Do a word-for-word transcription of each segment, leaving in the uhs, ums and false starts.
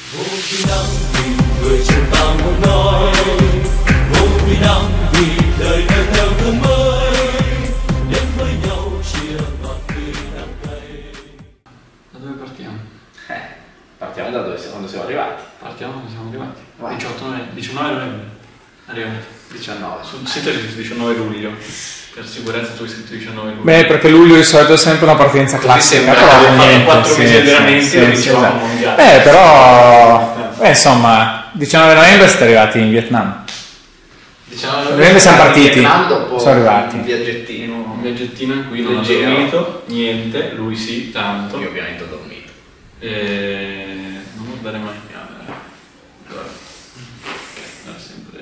Vô vi năng vì người trong ta muốn nói, vô vi năng vì đời đời theo hướng mới, đến với nhau chia ngọt tươi đắng cay. Da dove partiamo? Eh, partiamo da dove, quando siamo arrivati. Partiamo quando siamo arrivati. Vai. diciotto novembre, diciannove novembre. Arrivati. diciannove. Sul sito è scritto diciannove luglio. Per sicurezza tu hai scritto diciannove luglio. Beh, perché luglio di solito è sempre una partenza classica, però abbiamo fatto niente, quattro sì, mesi sì, allenamenti sì, e sì, vincevamo esatto. il mondiale. Beh, però, beh, insomma, diciannove novembre siete arrivati in Vietnam. diciannove Novembre siamo partiti, Vietnam dopo sono arrivati. un viaggettino. Un viaggettino in cui non ho Leggero. dormito, niente, lui sì, tanto. Io ovviamente ho dormito. E non guardare mai in camera. Allora, era sempre.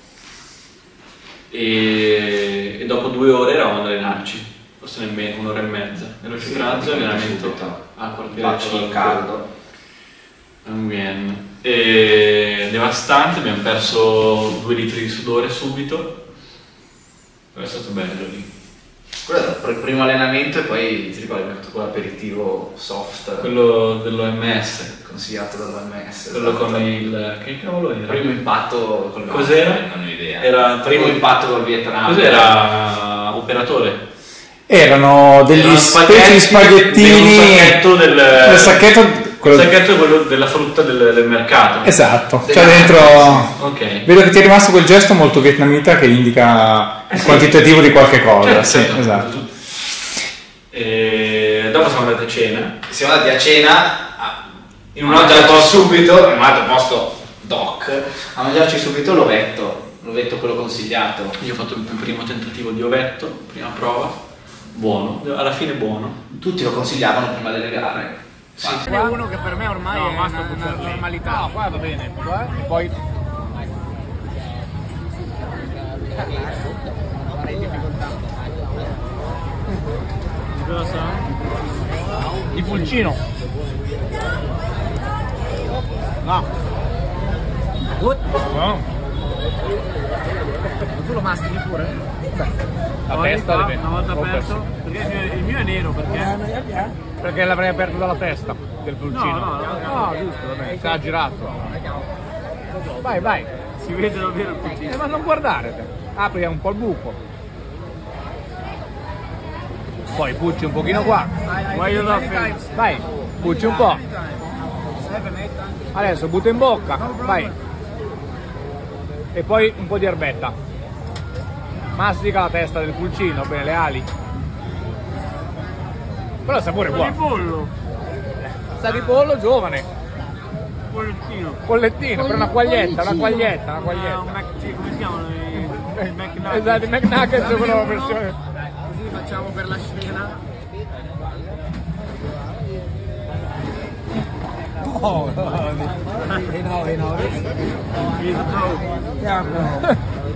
E... e dopo due ore eravamo ad allenarci, forse nemmeno un'ora e mezza. Veloce pranzo e allenamento a quartiere Faccio il caldo. a Nguyen. E devastante, abbiamo perso due litri di sudore subito. Però è stato bello lì. Quello era il primo allenamento e poi ti ricordi abbiamo fatto quell'aperitivo soft. Quello dell'O M S. Consigliato dall'O M S. Quello esatto. con il. Che cavolo era? Primo impatto col Cos'era? Non ho idea. Era primo impatto col Vietnam. Cos'era operatore? Erano degli Erano specie di spaghetti, spaghettini, un sacchetto del, del sacchetto, quello- il sacchetto è quello della frutta del, del mercato. esatto, Degli cioè dentro, Ok. vedo che ti è rimasto quel gesto molto vietnamita che indica Eh il sì. quantitativo di qualche cosa, Certo, sì, certo. esatto. E dopo siamo andati a cena. Siamo andati a cena a- In un altro posto. subito, in un altro posto doc, a mangiarci subito l'ovetto, l'ovetto quello consigliato. Io ho fatto il mio primo tentativo di ovetto, prima prova. Buono, alla fine buono. Tutti lo consigliavano prima delle gare. Sì. Ce n'è uno che per me ormai è una, una normalità. No, qua va bene. Qua, e poi di cosa sa? Di pulcino. No. Good. No. Tu lo mastichi pure? La Poi testa qua, deve una volta rompersi. aperto, perché il mio, il mio è nero, perché? Perché l'avrei aperto dalla testa del pulcino. No, no, no, no, giusto, vabbè, si è girato. Vai, vai. Si vede davvero il Eh, pulcino. ma non guardare te. Apri un po' il buco. Poi pucci un pochino qua. Voglio la fede. Vai, pucci un po'. Adesso butta in bocca. Vai. E poi un po' di erbetta. Mastica la testa del pulcino, bene, le ali. Però il sapore è Di buono. pollo. Sa di pollo giovane. Pollettino. Pollettino, per una quaglietta, una quaglietta, una Ah, un quaglietta. Mac, sì, come si chiamano? I, i McNuggets. Esatto, i McNuggets sono quella versione. Così facciamo per la scena. Oh, no, no, no. He's a pro.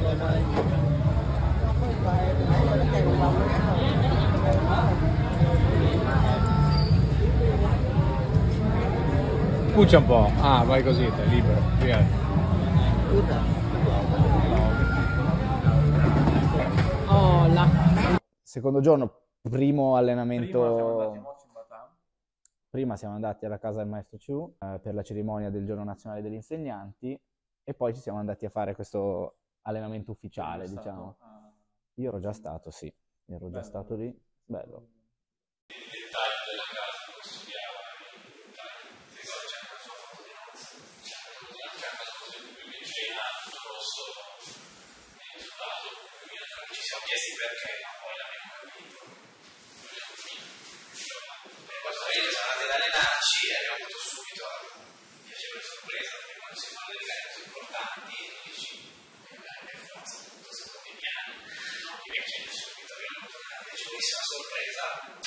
Puccia un po'. Ah, vai così, te, libero. Via. Oh, la. Secondo giorno, primo allenamento. Prima siamo andati alla casa del maestro Chu eh, per la cerimonia del giorno nazionale degli insegnanti e poi ci siamo andati a fare questo allenamento ufficiale, diciamo. Io ero già stato, sì, ero già stato lì, bello. Allenarci e abbiamo avuto subito una piacevole sorpresa perché quando si fanno delle gare così importanti dici per forza tutto secondo i piani invece subito abbiamo avuto una piacevolissima sorpresa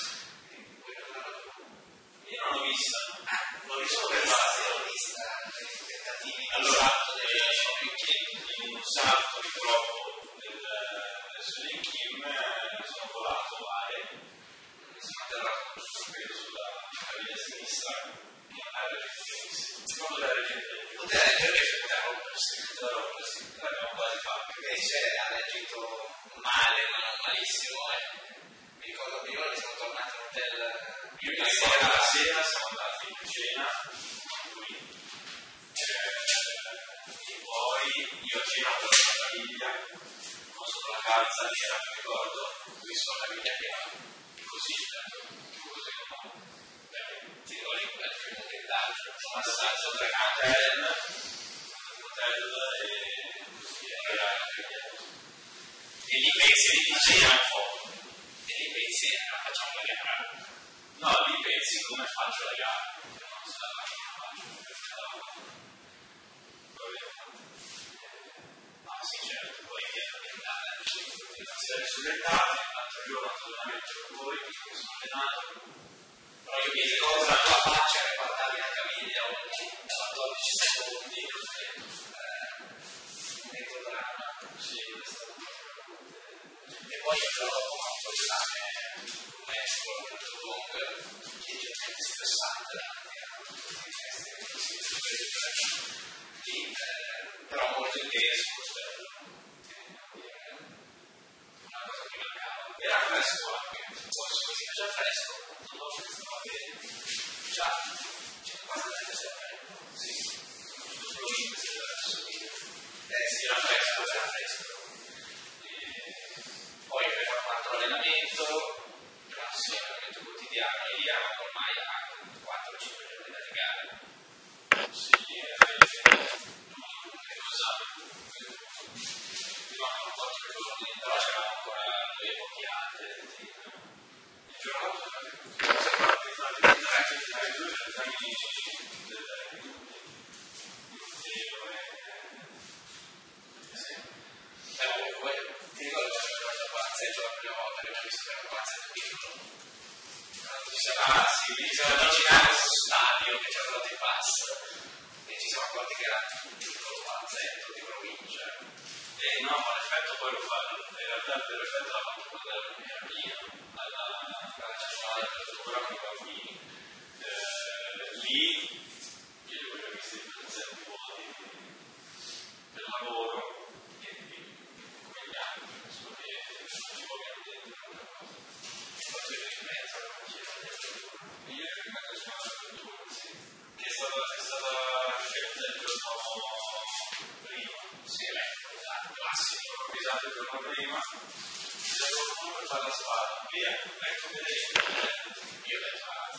io non l'ho vista l'ho visto per base l'ho vista i tentativi allora in un salto di troppo del Suling Kim sono volato male sono atterrato sulla caviglia sinistra che non era reggente proprio da reggente poteva reggere poteva rompersi poteva rompersi l'abbiamo quasi fatto invece ha reagito male ma non malissimo e mi ricordo prima che siamo tornati in hotel prima sera la sera siamo andati in cena con lui io girato la caviglia, ho sotto la calza nera, mi ricordo, ho visto la caviglia che era così, così no. Ti ricordi quel primo dettaglio, un passaggio tra cantel, hotel e così, era la caviglia. E lì pensi di gira un po', e lì pensi, ah, facciamo la gara. No, lì pensi come faccio la gara. Non so la ah sì certo, poi essere sull'ettate, l'altro giorno assolutamente con voi, che sono allenato, però io mi ricordo la tua faccia che guardavi la caviglia ogni quattordici secondi, metto dramma, sì, e poi io però ho fatto l'esame un esco, un long, che è veramente stressante, però molto intenso, una cosa che mancava. Era fresco anche, poi si faceva già fresco, non lo stava bene, già, c'è quasi la stessa sì, solo lì si era subito. Eh sì, era fresco, era fresco. E poi aveva fatto l'allenamento, classico allenamento quotidiano, e lì eravamo ormai a quattro cinque giorni dalle gare. Sì, rimangono quattro giorni, però c'erano ancora due pochi altri. Il giorno dopo ti ricordo che ho fatto Pazzetto la prima volta che abbiamo visto che era un Pazzetto piccolo. Ah sì, lì siamo avvicinati a questo stadio che ci ha dato i pass e ci siamo accorti che era un piccolo Pazzetto di provincia. E no, ma l'effetto poi lo fa, in realtà l'effetto l'ha fatto quello della mia mia, alla nazionale della cultura con i bambini. Lì io li ho visti in presenti modi del lavoro e di quegli anni, penso che ci vogliono dentro una cosa. E poi c'è in mezzo, io ero in mezzo alla cultura, sì. Che è stata, è stata scelta il giorno prima, sì, ecco, esatto, classico, improvvisato il giorno prima, il giorno prima per fare la spada, via, ecco, vedete, io l'ho fatto.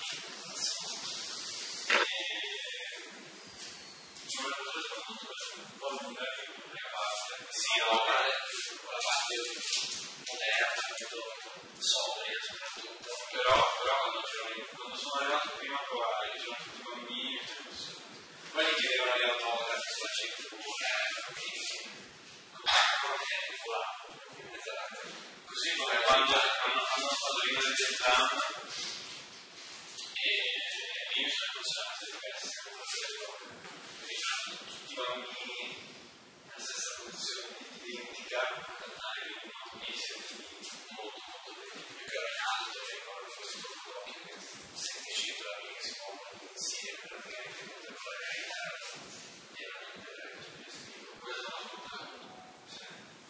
Ci vuole tutto il mondo, un po' lunga di prima parte. Sì, no, ma la parte moderna, molto sobria soprattutto. Però, però quando, quando sono arrivato prima a provare, che c'erano tutti i bambini, poi gli chiedevano gli autografi sulla cintura, così come quando hanno fatto rimane del tram e io sono emozionato di questo, perché c'erano tutti i bambini nella stessa posizione identica, cantare di uno bellissimo, molto molto bene, più che era in alto, mi ricordo questo blocco che settecento amici si muovono insieme praticamente contro la realtà, veramente veramente suggestivo, questo non lo ascoltavo, sì.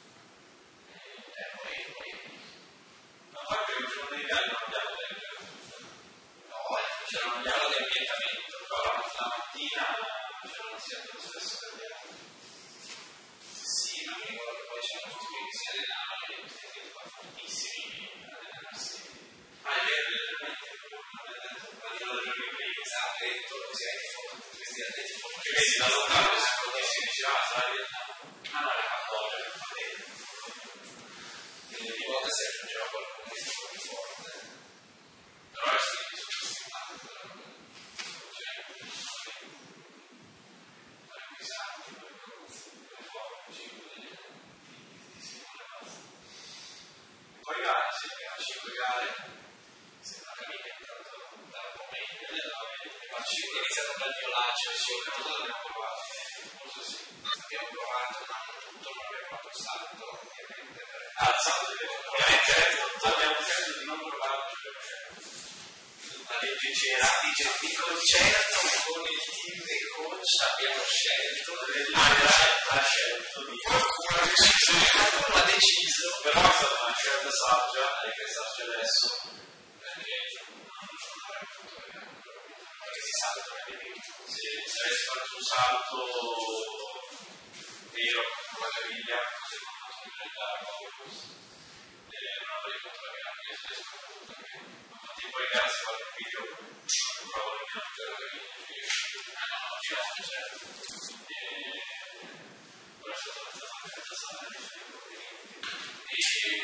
E poi, poi, ma poi per il giorno dei gare non abbiamo del no, c'era un dialogo di ambientamento, però la mattina c'erano sempre lo stesso tagliato. Sì, ma mi ricordo che poi c'erano tutti quelli che si allenavano e tutti quelli che erano fortissimi ad allenarsi. Ma è vero, veramente, ma di loro giorni prima, esatto, e tu lo sai che foto tutti questi atleti fortissimi. Che vedi da lontano, si fortissimi, diceva, sai, ma non era Cambogia, era Madrid. E ogni volta si aggiungeva qualcuno che si fa più forte. Però è stato sottostimato, cioè, requisati, per forme, cinque, si vuole basta. Poi gare, sì, erano cinque gare, sembra capire intanto dal momento, è iniziato dal violaceo, sì, non l'abbiamo provato, forse sì, abbiamo provato, ma non tutto, non abbiamo fatto il salto, ovviamente, ah, il salto ovviamente abbiamo scelto di non provare la legge c'era, dice di concerto con il team del coach abbiamo scelto, ha scelto di qualcuno ha deciso, qualcuno ha deciso, però è stata una scelta saggia e che sarci adesso, perché non avrei potuto vedere, perché si salta, se avessi fatto un salto vero, una caviglia, secondo me la Corus, e non avrei fatto la gara che si è scoperta, perché infatti poi ragazzi qualche video provo che non c'è la caviglia, non ho girato, c'è, e poi è stata una stata e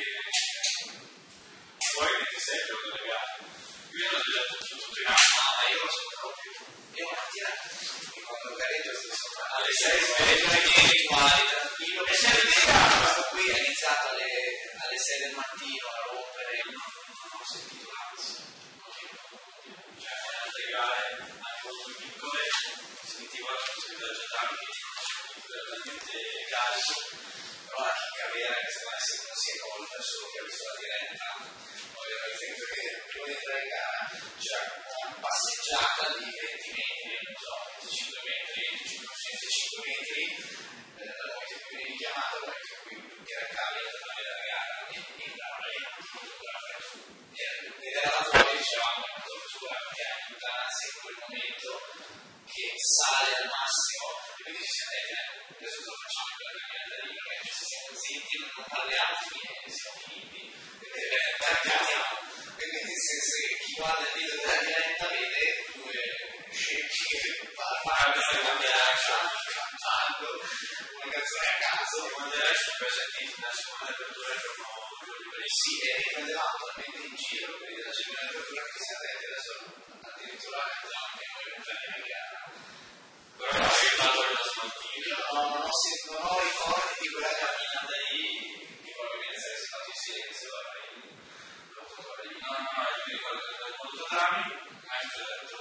poi ventisei giorni delle gare. Io non ho detto tutto in anno, ma io lo so proprio. Io una mattina, quando gareggio, alle sei sono uguali, tranquillo. E se vedete, questo qui è iniziato alle, alle sei del mattino a rompere, non, non ho sentito l'ansia. Cioè, nelle gare, anche molto piccole, sentivo la possibilità di giocare, che non sono veramente carico. Però la chicca vera è che se mai non si è colta solo che ha visto la diretta, ovviamente perché prima di entrare in gara c'era una passeggiata di venti metri, non so, venticinque metri, venticinque metri, eh, dal momento in cui vieni chiamato, dal momento in cui tutti era carico per andare alla gara e andava lì, ed era la fuori, dicevamo, la misura che ha tutta l'ansia in quel momento, che sale al massimo, e quindi ci siamo detti, adesso cosa facciamo in quella camminata lì, perché se siamo zitti, non parliamo, siamo finiti, e quindi carichiamo. E quindi nel senso che chi guarda il video della diretta vede due scegli che parlano, si cambiare, cantando, una canzone a caso. E quando era ci sono sentiti la seconda apertura erano liberi. Sì, e riprendevamo talmente in giro, quindi la seconda apertura che si è detta adesso addirittura la canzone che noi entriamo in gara. Però non ho parlato della smaltina. Io non ho, non ho ricordi di quella camminata lì, che probabilmente sarei stato in silenzio. No, no, no, io mi ricordo che dal mondo Drami mi ha detto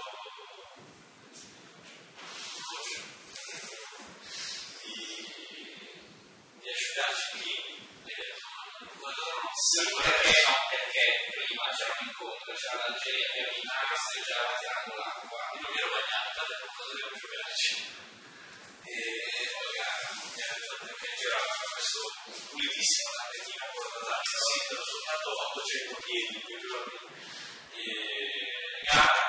di, di asciugarci qui e sì, perché, perché prima c'era un incontro, c'era l'Algeria che veniva a passeggiare tirando l'acqua e non mi ero bagnato, dato qualcosa devo asciugarci e poi mi ha detto che girava questo pulitissimo tappettino con la zanza, sì, soltanto ottocento piedi quei giorni e gara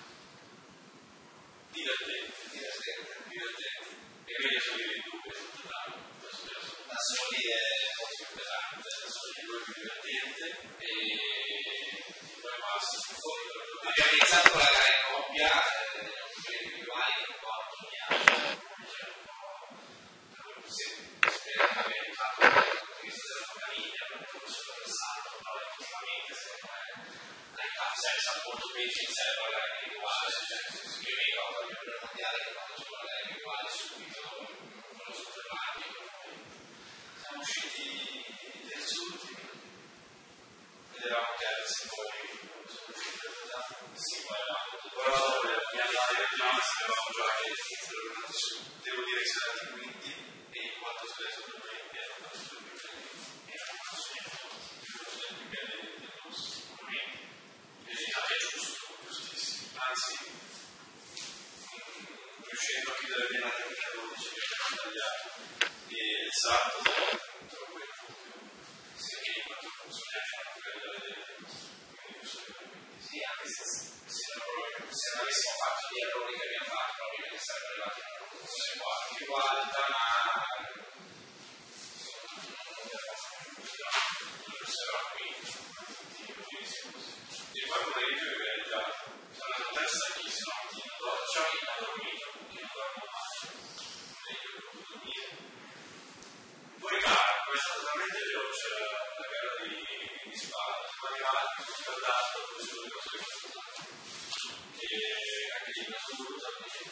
divertente, divertente, divertente e quindi sono i due tutto l'anno da soli è molto più pesante, da soli è più divertente e poi basta abbiamo iniziato con la gara in coppia eh, per i individuali un po' autunniamo sì, spero che abbia fatto dal punto di vista della famiglia perché forse l'ho pensato però effettivamente secondo me hai fatto senza molto peggio iniziare con la gara individuale io mi ricordo il mio mondiale che quando gioco la gara individuale subito con lo sotterraneo siamo usciti terzi ultimi ed eravamo terzi poi sono usciti da sì poi eravamo però mi arrivati a Giannis eravamo già che devo dire che siamo andati quinti e in quanto spesso per noi erano più belli erano assolutamente più belli del nostro momento e è giusto, giustissimo anzi riuscendo a chiudere bene la tecnica dodici che abbiamo tagliato e il salto tra quello sia che quanto funziona fanno quello da vedere sì, anche se, se, non, se non avessimo fatto gli errori che abbiamo fatto probabilmente sarebbero arrivati in una posizione uguale più alta ma non sarà qui ti ricordo che io che avevo già sono andato terza chi se no ti doccia e non ho dormito che non dormo mai e io ho dovuto dormire poi gara poi è stata talmente veloce la gara di, di spada siamo arrivati mi sono scaldato dove sono le cose che ho fatto e anche lì mi ha voluto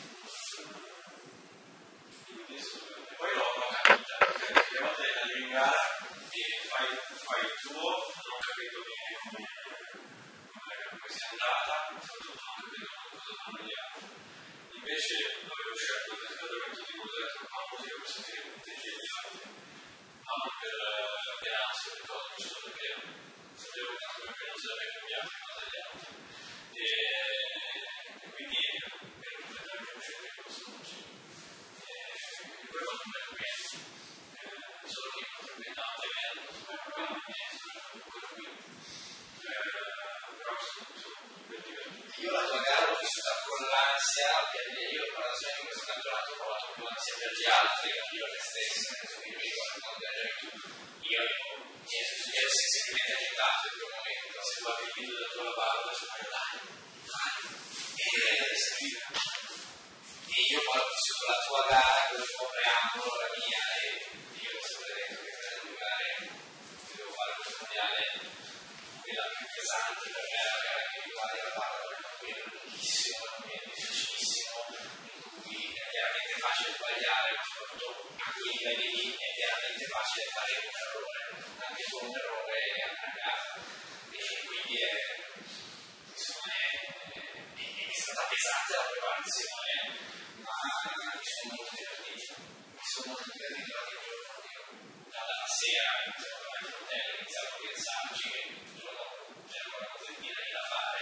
e poi l'ho capita perché le volte arrivi in gara e fai, fai il tuo non ho capito bene come come sia andata soprattutto non capito cosa fanno gli altri invece avevo scelto il riscaldamento di musica troppa musica per sentire tutti gli altri ma non per per ansia per cosa giusto perché sapevo che tanto perché non si sarebbe cambiato in cosa gli altri e quindi ero completamente uscito in questo voce e poi fatto bene bene solo che non sarebbe andato e bene non sarebbe bene quello qui però sono super divertito io la tua gara l'ho vissuta con l'ansia perché io per esempio in questo campionato ho provato ma sia per gli altri, io me stesso, io mi ricordo io mi ero sensibilmente agitato in quel momento, se tu avevi il video della tua barba, se vai dai, dai, e scrive. E io poi ho vissuto la tua gara, quel tuo preambolo, la mia, e io saprei che per giocare devo fare un mondiale, quella più pesante per me, la gara che riguarda la barba, perché è lunghissimo, è difficilissimo, in cui è chiaramente facile sbagliare, ma soprattutto a quei livelli lì è chiaramente facile fare un errore, anche solo un errore e andare a casa. E quindi è, insomma, è, è, è stata pesante la preparazione, ma mi sono molto divertito. Mi sono molto divertito anche il giorno dalla sera, iniziamo a fare il hotel, iniziamo a pensarci che il giorno c'era una cosettina lì da fare.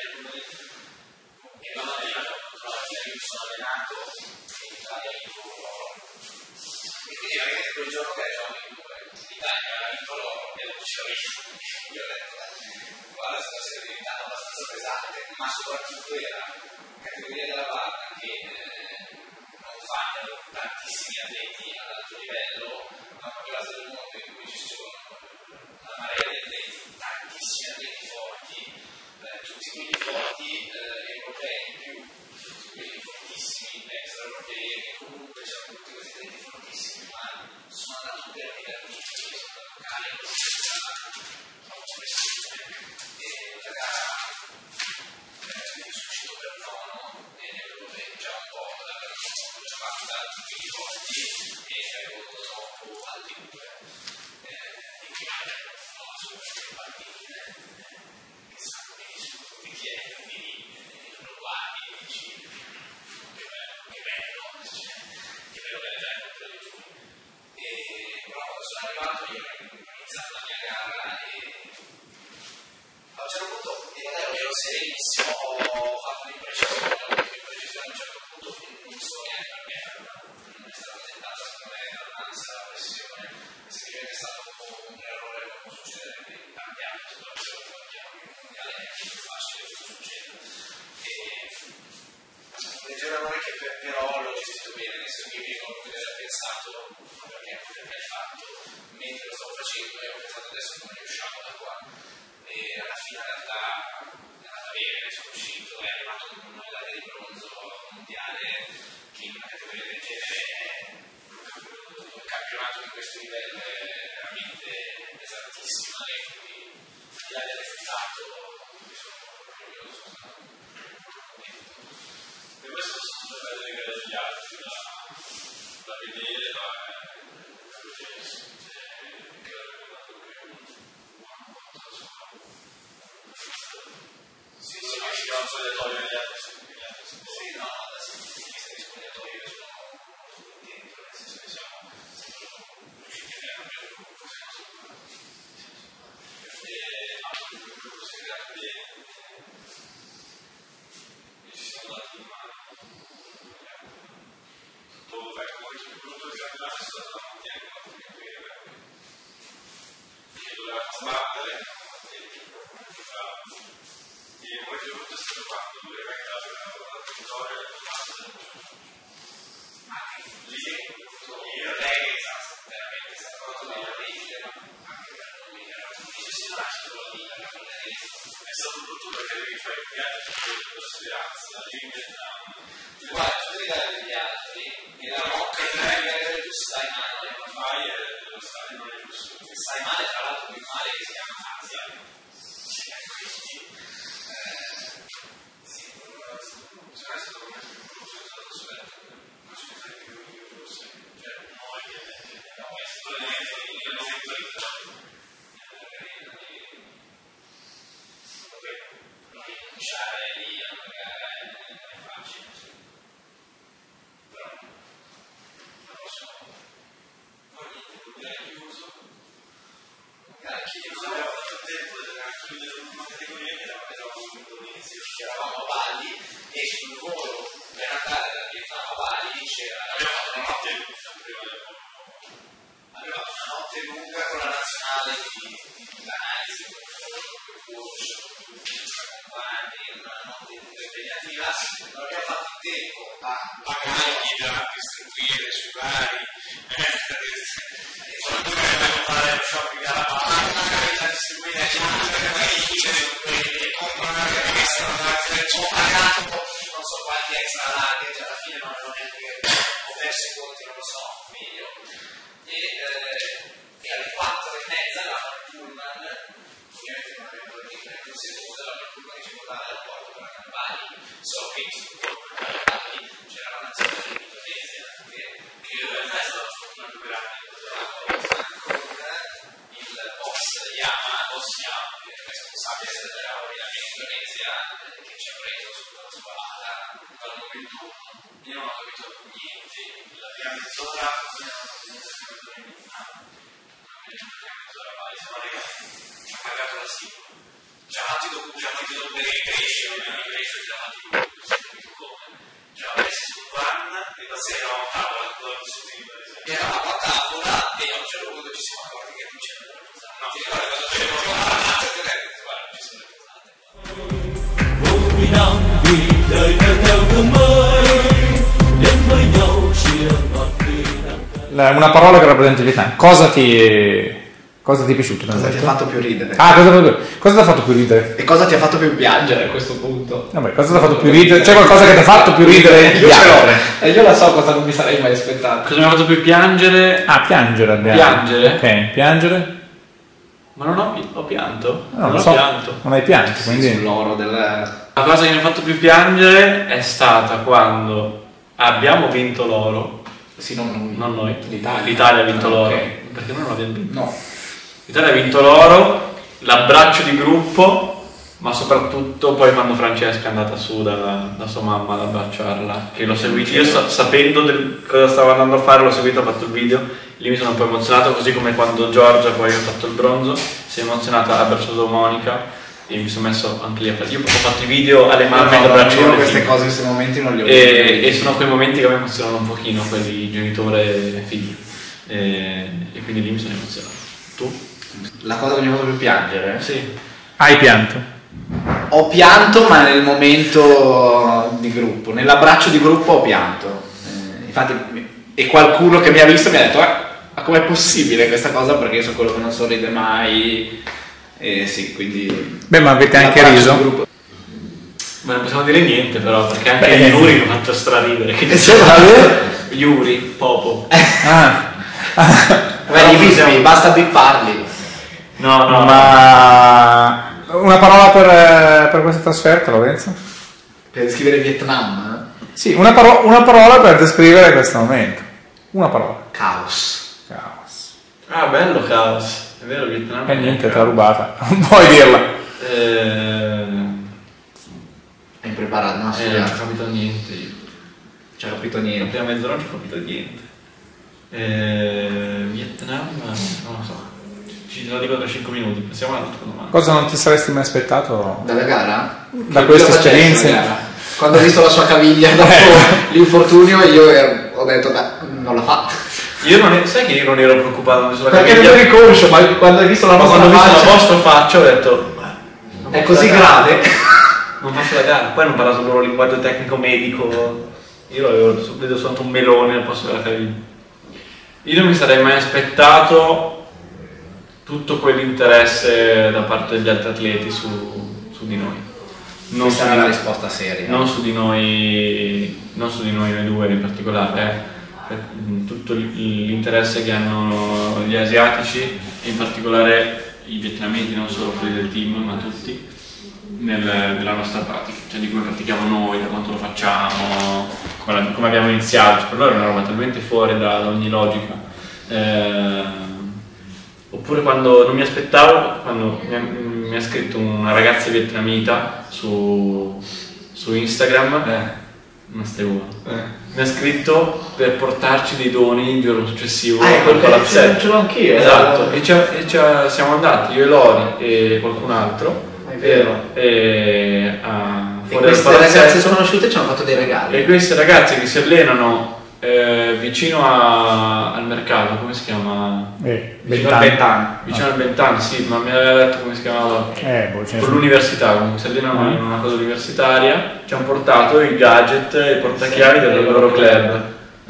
E vado a dire, io mi sono allenato in Italia in Italia. E quindi veramente quel giorno che eravamo in due, l'Italia era vinto l'oro e lo dicevo io. Io ho detto, guarda, sta situazione diventata abbastanza pesante, ma soprattutto era categoria della barca che eh, non fanno tantissimi atleti ad alto livello, ma proprio la del mondo in cui ci sono una marea di atleti, tantissimi atleti forti, eh, tutti quelli forti eh, europei più quelli fortissimi extraeuropei che comunque c'erano tutti questi atleti fortissimi, ma sono andato per divertirmi, sono andato carico troppo pressione e la gara eh, mi è uscito per nono e ne avevo già un po' da aver fatto da tutti i forti e avevo troppo alti due e quindi non sono le partite che sanno benissimo tutti chi è, quindi lo guardi e dici che bello, che bello, che bello che è già contro di lui. E però quando sono arrivato io ho iniziato la mia gara e a un certo punto io ero, ero serenissimo, ho fatto l'imprecisione, l'imprecisione a un certo punto non so neanche perché non è stata tentata secondo me dall'ansia, dalla pressione, semplicemente è stato un errore che può succedere in tanti altre situazioni, sappiamo che il mondiale è più facile che succeda. E un leggero errore che per, però l'ho gestito bene, nel senso che io mi ricordo di aver pensato, perché, perché hai fatto, mentre lo stavo facendo e ho pensato adesso non riusciamo da qua. E alla fine in realtà è andata bene, sono uscito, è arrivato con una medaglia di bronzo mondiale che in una categoria del genere è un campionato di questo livello è veramente pesantissimo e quindi al di là del risultato mi sono orgoglioso. E questo sono tutte le gare degli altri da, da vedere, ma è bellissimo. Sì, sì, ma ci sono spogliatoio degli altri, sì, no, adesso questi spogliatoi io sono dentro, nel senso che siamo riusciti a cambiare il gruppo, e considerato bene, e ci siamo dati in mano. Tutto, ecco, questo prodotto di campionato è stato una mattina che non ti vedeva, che doveva combattere, e poi soprattutto è stato fatto due ragazzi che hanno dato la vittoria e la ma lì io lei è veramente stato veramente anche per noi era si lascia la vita è stato brutto perché devi fare il viaggio sulla speranza lì in Vietnam guarda tu devi dare degli altri e la rocca e tu stai male non fai e lo stai non è giusto stai male tra l'altro più male che si chiama Asia rinunciare lì a una gara è facile però non posso poi niente, è chiuso gara chiusa abbiamo fatto il tempo di chiudere una categoria che eravamo in Indonesia eravamo a Bali e sul volo per andare da Vietnam a Bali c'era abbiamo fatto una notte prima del volo aveva una notte lunga con la nazionale di, di analisi con il coach, tutti i compagni, una notte lunga impegnativa, non abbiamo fatto il tempo a pagare i gratis distribuire sui vari, quando dobbiamo fare lo shopping alla parte, la distribuire ai e comprare extra ho pagato non so quanti extra luggage, alla fine non è che ho perso i conti, non lo so, meglio. E, eh, e alle quattro e mezza la pullman, ovviamente non avevo il seduto, la pullman che ci portava dal porto per Campani, solo che c'era una nazione di Indonesia che in realtà è stata la fortuna più grande con il boss Yama, boss Yama, che è responsabile dell'ordinamento in Indonesia, che ci ha preso sulla sua ala dal momento uno. Io non ho capito niente, la prima mezz'ora ci ha pagato la stima, ci ha fatto i dopperi cresci, non è cresci, ci ha fatto i dopperi come, ci ha messi sul van e da sera eravamo a tavola, eravamo a tavola e a un certo punto ci siamo accorti che non c'era la posata. No, ti ricordi cosa c'era? Guarda, ci sono le posate. Vô vi Nam vì đời theo theo gương mới đến với nhau chia ngọt vì nắng cay. Una parola che rappresenta il Vietnam. Cosa ti, cosa ti è piaciuto? Cosa ti ha fatto più ridere? Ah, cosa, cosa ti ha fatto più ridere? E cosa ti ha fatto più piangere a questo punto? Vabbè, cosa ti ha fatto più ridere? C'è qualcosa che ti ha fatto più ridere? Io ce l'ho. E io la so cosa non mi sarei mai aspettato. Cosa mi ha fatto più piangere? Ah, piangere abbiamo. Piangere? Ok, piangere? Ma non ho, pi- ho pianto? No, non lo ho so. pianto. Non hai pianto, quindi... Sull'oro del... La cosa che mi ha fatto più piangere è stata quando abbiamo vinto l'oro. Sì, non noi. Non noi. L'Italia. L'Italia ha vinto Ah, l'oro. ok. Perché noi non l'abbiamo vinto. No. L'Italia ha vinto l'oro, l'abbraccio di gruppo, ma soprattutto poi quando Francesca è andata su da, da sua mamma ad abbracciarla, che l'ho seguito, io sa- sapendo del, cosa stava andando a fare, l'ho seguito, ho fatto il video, lì mi sono un po' emozionato, così come quando Giorgia poi ha fatto il bronzo, si è emozionata, ha abbracciato Monica e mi sono messo anche lì a fare. Io ho fatto i video alle mamme no, no, d'abbraccio io alle queste figlie. cose, questi momenti non li ho E, e sono quei momenti che mi emozionano un pochino, quelli genitore e figli. E, e quindi lì mi sono emozionato. Tu? La cosa che mi ha fatto più piangere? Sì. Hai pianto? Ho pianto, ma nel momento di gruppo, nell'abbraccio di gruppo ho pianto. Eh, infatti, e qualcuno che mi ha visto mi ha detto: "Ah, ma com'è possibile questa cosa?" Perché io sono quello che non sorride mai. E sì, quindi. Beh, ma avete anche l'abbraccio riso? di gruppo. Ma non possiamo dire niente però, perché anche Beh. Yuri mi ha fatto straridere. E se vale? Yuri, Popo. Ah. Beh, i bismi, basta bipparli. No, no, Ma... Una parola per, per questa trasferta, Lorenzo? Per descrivere Vietnam? Sì, una, paro- una parola per descrivere questo momento. Una parola. Caos. Caos. Ah, bello Caos. È vero, il Vietnam. E niente, te l'ha rubata. Non puoi dirla. Eh, È impreparato, non ho eh, non ci ho studiato. capito niente io. Non ho capito La niente. prima mezz'ora non ci ho capito niente. Eh, Vietnam, non lo so. Ci te lo dico tra cinque minuti, passiamo all'altra domanda. Cosa non ti saresti mai aspettato Dalla gara? da Che queste cosa facesse esperienze? la gara? Quando ho visto la sua caviglia dopo l'infortunio, io ero- ho detto: beh, non la fa. Io non ero, sai che io non ero preoccupato sulla Perché non caviglia? eri conscio, ma quando hai visto la Ma nostra quando ho visto faccia, la vostra faccia ho detto: "Ma non è faccio così la gara." grave. Non faccio la gara. Poi hanno parlato il loro linguaggio tecnico medico. Io avevo vedo soltanto un melone al posto della caviglia. Io non mi sarei mai aspettato tutto quell'interesse da parte degli altri atleti su, su di noi. Non Questa su era di la noi. risposta seria. Non su di noi, non su di noi, noi due in particolare, eh. Per tutto l'interesse che hanno gli asiatici, in particolare i vietnamiti, non solo quelli del team, ma tutti, nel, nella nostra pratica, cioè di come pratichiamo noi, da quanto lo facciamo, come, come abbiamo iniziato. Per loro è una roba talmente fuori da, da ogni logica. Eh, oppure quando non mi aspettavo, quando mi ha, mi ha scritto una ragazza vietnamita su, su Instagram, Eh. non stai buono, Eh. mi ha scritto per portarci dei doni il giorno successivo Ah, al ecco, palazzetto. ce l'ho anch'io. Esatto, e, ci- e ci- siamo andati io e Lori e qualcun altro È vero. e, a, E fuori dal queste ragazze palazzetto. sconosciute ci hanno fatto dei regali. E queste ragazze che si allenano eh, vicino a- al mercato, come si chiama? Eh, Vicino al vent'anni. Bentani. Vicino al Bentani, sì, ma mi aveva detto come si chiamava. Eh, boh, ce ne Con sono. l'università, comunque si allenano Eh. in una cosa universitaria, ci hanno portato i gadget e i portachiavi Sì, del del loro loro club.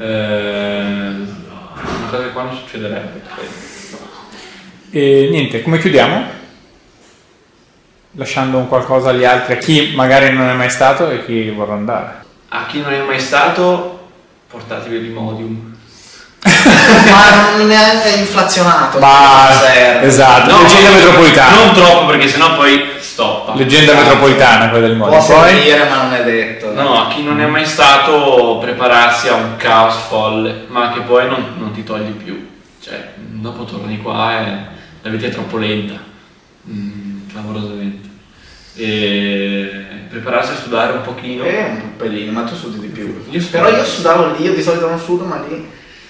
Eh, una cosa che qua non succederebbe, credo. E niente, come chiudiamo? Lasciando un qualcosa agli altri, a chi magari non è mai stato e chi vorrà andare. A chi non è mai stato, portatevi l'Imodium. Ma non è inflazionato. Ma non serve. esatto, No, leggenda no, metropolitana. Non troppo, perché sennò poi stoppa. Leggenda Esatto. metropolitana quella del mondo. Può Poi servire, ma non è detto. No, a chi non è mai stato, prepararsi a un caos folle, ma che poi non, non ti togli più. Cioè, dopo torni qua e la vita è troppo lenta, mm, clamorosamente. E prepararsi a sudare un pochino. Eh, un pelino, ma tu sudi di più. Io Però io sudavo lì, io di solito non sudo, ma lì.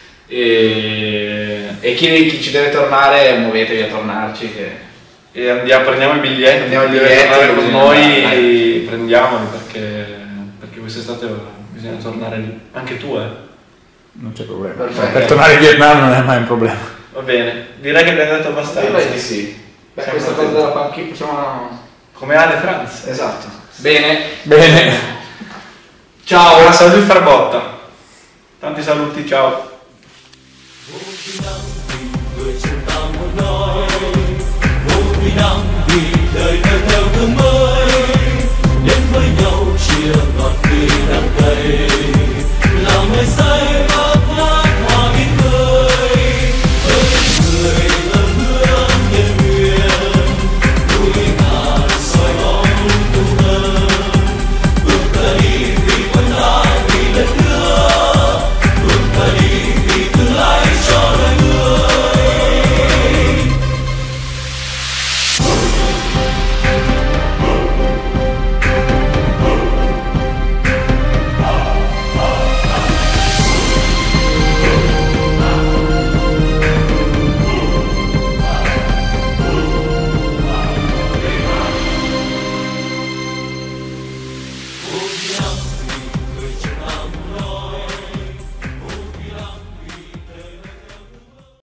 E, E chi, chi ci deve tornare, muovetevi a tornarci. Che... e andiamo, prendiamo i biglietti, Prendiamo i deve biglietti, tornare con bisogna noi, andare. prendiamoli perché, perché quest'estate bisogna tornare lì. Anche tu, eh. non c'è problema. Perfetto. Per tornare in Vietnam non è mai un problema. Va bene, direi che abbiamo detto abbastanza. Direi di sì. Beh, Siamo questa cosa contenti. della panchina, possiamo... Come Ale Franz. Esatto. Bene. Bene. Ciao, una saluto in Farbotta. Tanti saluti, ciao. Vô vi năng vì người chúng ta muốn nói, vô vi năng vì đời đời theo hướng mới, đến với nhau chia ngọt tươi đắng cay, là người say